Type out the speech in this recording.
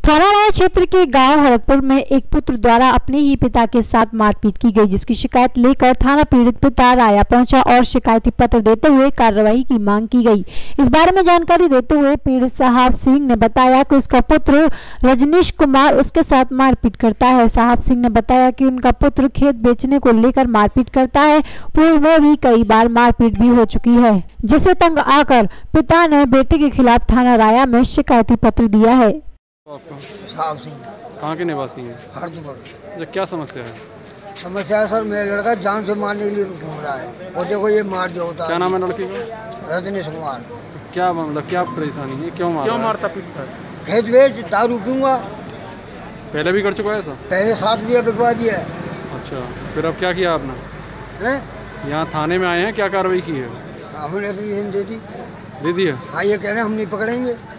थाना क्षेत्र के गांव हरदपुर में एक पुत्र द्वारा अपने ही पिता के साथ मारपीट की गई, जिसकी शिकायत लेकर थाना पीड़ित पिता राया पहुंचा और शिकायती पत्र देते हुए कार्रवाई की मांग की गई। इस बारे में जानकारी देते हुए पीड़ित साहब सिंह ने बताया कि उसका पुत्र रजनीश कुमार उसके साथ मारपीट करता है। साहब सिंह ने बताया कि उनका पुत्र खेत बेचने को लेकर मारपीट करता है। पूर्व में भी कई बार मारपीट भी हो चुकी है, जिससे तंग आकर पिता ने बेटे के खिलाफ थाना राया में शिकायती पत्र दिया है। कहाँ के निवासी हैं? हरदपुर। क्या समस्या है? समस्या है सर, मेरा लड़का जान से मारने के लिए घूम रहा है और देखो ये मार दिया होता है। क्या नाम है लड़के का? रजनीश कुमार। क्या मतलब क्या परेशानी है? क्यों मारता पीटता है? खेत बेच दारू पीऊंगा। पहले भी कर चुका है ऐसा? पहले 7 बीघा बिकवा दिया है। अच्छा, फिर अब क्या किया आपने? यहाँ थाने में आए हैं, क्या कार्रवाई की है? हमने भी दे दी है? हाँ, ये कह रहे हैं हम नहीं पकड़ेंगे।